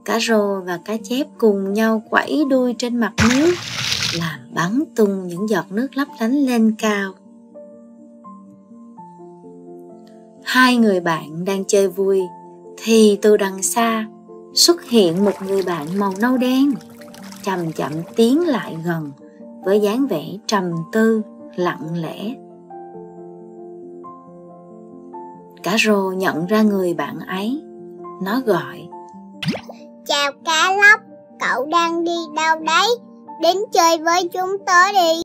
Cá rô và cá chép cùng nhau quẩy đuôi trên mặt nước, làm bắn tung những giọt nước lấp lánh lên cao. Hai người bạn đang chơi vui thì từ đằng xa xuất hiện một người bạn màu nâu đen, chậm chậm tiến lại gần với dáng vẻ trầm tư, lặng lẽ. Cá rô nhận ra người bạn ấy, nó gọi: Chào cá lóc, cậu đang đi đâu đấy? Đến chơi với chúng tớ đi.